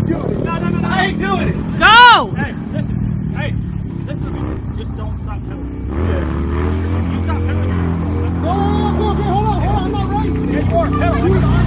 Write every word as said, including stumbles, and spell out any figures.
doing it. No, no, no, no. I ain't doing it. Go! Hey, listen. Hey, listen to me. Just don't stop pedaling. Yeah. You stop pedaling. No, no, no, no, hold on, hold on, I'm not right. Yeah, you are pedaling.